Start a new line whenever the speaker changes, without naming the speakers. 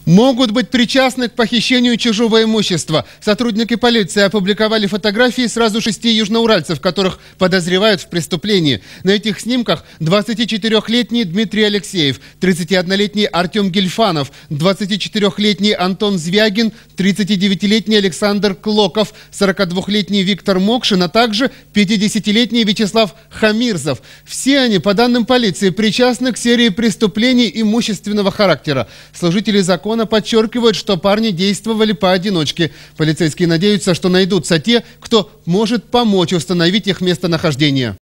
Могут быть причастны к похищению чужого имущества. Сотрудники полиции опубликовали фотографии сразу 6 южноуральцев, которых подозревают в преступлении. На этих снимках 24-летний Дмитрий Алексеев, 31-летний Артем Гельфанов, 24-летний Антон Звягин, 39-летний Александр Клоков, 42-летний Виктор Мокшин, а также 50-летний Вячеслав Хамирзов. Все они, по данным полиции, причастны к серии преступлений имущественного характера. Служители закона подчеркивают, что парни действовали поодиночке. Полицейские надеются, что найдутся те, кто может помочь установить их местонахождение.